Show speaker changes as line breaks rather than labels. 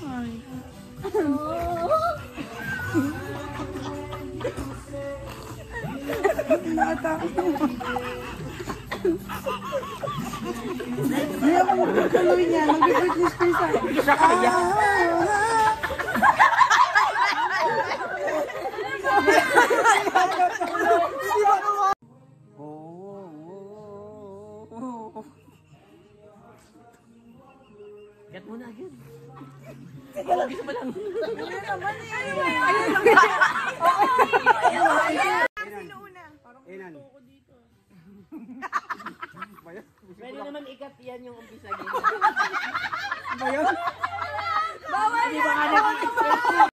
Hindi ako magtutuloy niya. Mag-Britney Spears ako.
Hindi siya kaya. Get mo na agad. Sige lang. Gusto mo lang.
Ayun naman eh. Sino una?
Enan.
Pwede naman ikat yan yung umpisa.
Ba yun?